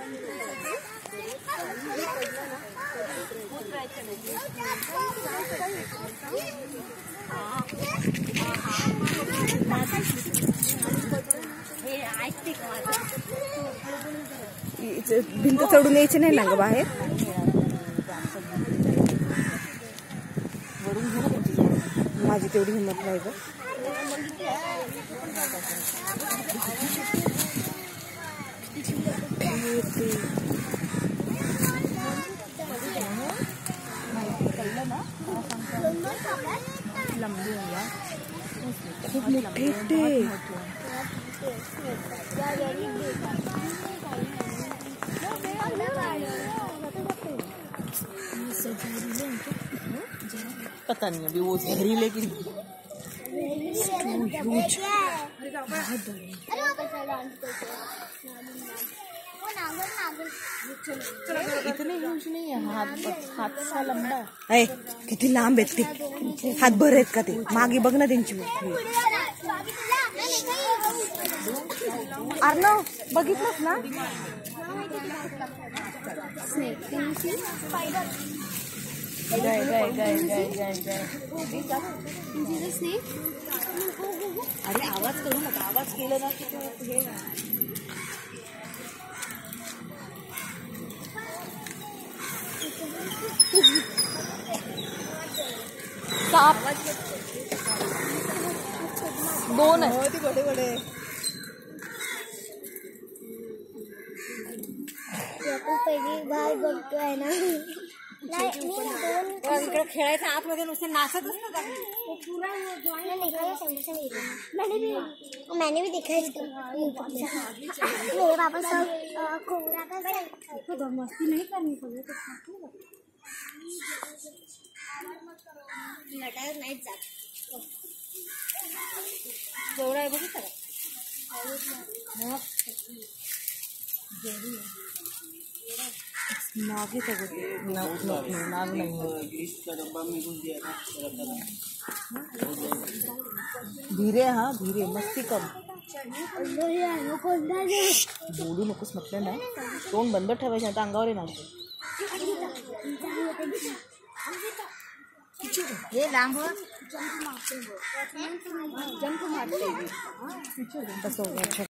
भिंत चढून यायचे नाही ना ग बाहेर. माझी तेवढी हिंमत नाही ग. खूप मोठे ते पता नहीं अभी वो जहरीले की इतने ह्यूज नहीं है. हाथ सा लंबा आहे. किती लांब आहेत ते. हातभर आहेत का ते. मागे बघ ना त्यांची. अर्णव बघितलंस ना. अरे आवाज करू नका. आवाज केलं ना की हे साप 2 आहे. बड़े बड़े पहिली भाग बघतोय ना. इकडे खेळायचं आतमध्ये नुसते नाचतच ना. मैंने भी देखा इसको. मेरे पापा सब कोबरा का मस्ती नहीं करनी पड़ी लटायत नाही जात. जेवढा आहे बघितलं नाग आहे. नाग नहीं धीरे. हाँ धीरे. मस्ती कम. बोलू नकोस म्हटलं ना. तोंड बंद ठेवायचं आता अंगावर येणार. ये लांब जंप मारते.